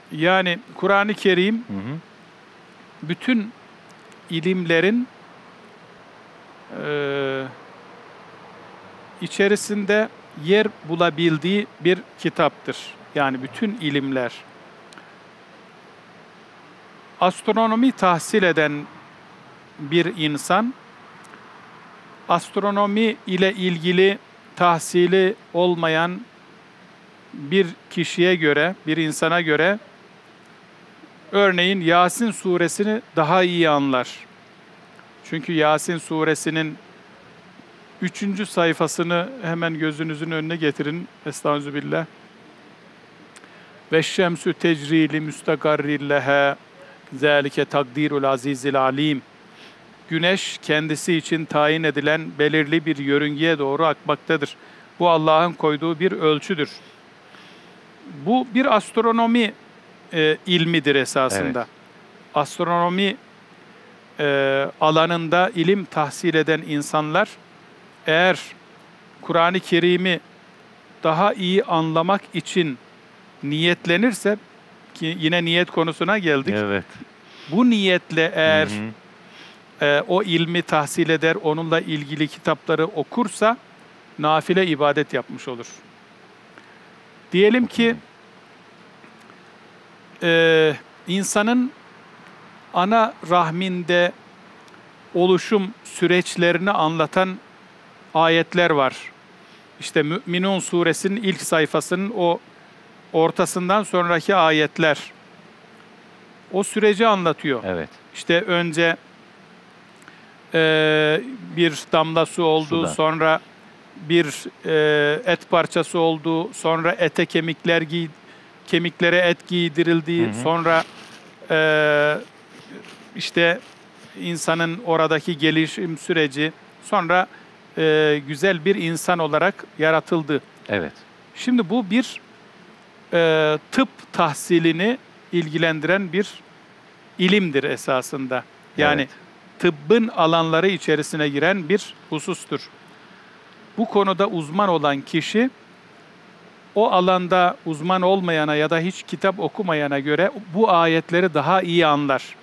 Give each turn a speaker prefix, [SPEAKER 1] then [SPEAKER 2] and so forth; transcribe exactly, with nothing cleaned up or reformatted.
[SPEAKER 1] Yani Kur'an-ı Kerim
[SPEAKER 2] Hı hı.
[SPEAKER 1] bütün ilimlerin e, içerisinde yer bulabildiği bir kitaptır. Yani bütün ilimler. Astronomi tahsil eden bir insan, astronomi ile ilgili tahsili olmayan bir kişiye göre, bir insana göre, örneğin Yasin suresini daha iyi anlar. Çünkü Yasin suresinin üçüncü sayfasını hemen gözünüzün önüne getirin. Estağfirullah. Ve şemsü tecrili müstakarrilleha zâlike takdirul azizil alim. Güneş kendisi için tayin edilen belirli bir yörüngeye doğru akmaktadır. Bu Allah'ın koyduğu bir ölçüdür. Bu bir astronomi e, ilmidir esasında.
[SPEAKER 2] Evet.
[SPEAKER 1] Astronomi e, alanında ilim tahsil eden insanlar eğer Kur'an-ı Kerim'i daha iyi anlamak için niyetlenirse, ki yine niyet konusuna geldik.
[SPEAKER 2] Evet.
[SPEAKER 1] Bu niyetle eğer
[SPEAKER 2] Hı hı.
[SPEAKER 1] e, o ilmi tahsil eder, onunla ilgili kitapları okursa nafile ibadet yapmış olur. Diyelim ki e, insanın ana rahminde oluşum süreçlerini anlatan ayetler var. İşte Mü'minun suresinin ilk sayfasının o ortasından sonraki ayetler o süreci anlatıyor.
[SPEAKER 2] Evet.
[SPEAKER 1] İşte önce e, bir damla su oldu,
[SPEAKER 2] Sudan.
[SPEAKER 1] sonra bir e, et parçası oldu, sonra ete kemikler giy, kemiklere et giydirildi,
[SPEAKER 2] Hı hı.
[SPEAKER 1] sonra e, işte insanın oradaki gelişim süreci, sonra e, güzel bir insan olarak yaratıldı.
[SPEAKER 2] Evet.
[SPEAKER 1] Şimdi bu bir e, tıp tahsilini ilgilendiren bir ilimdir esasında. Yani
[SPEAKER 2] Evet.
[SPEAKER 1] tıbbın alanları içerisine giren bir husustur. Bu konuda uzman olan kişi, o alanda uzman olmayana ya da hiç kitap okumayana göre bu ayetleri daha iyi anlar.